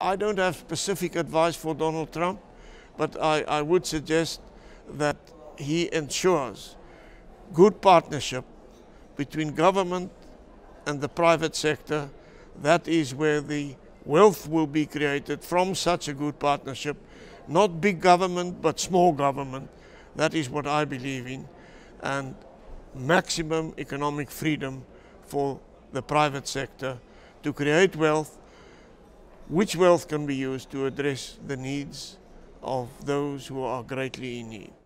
I don't have specific advice for Donald Trump, but I would suggest that he ensures good partnership between government and the private sector. That is where the wealth will be created from such a good partnership. Not big government, but small government. That is what I believe in. And maximum economic freedom for the private sector to create wealth, which wealth can be used to address the needs of those who are greatly in need.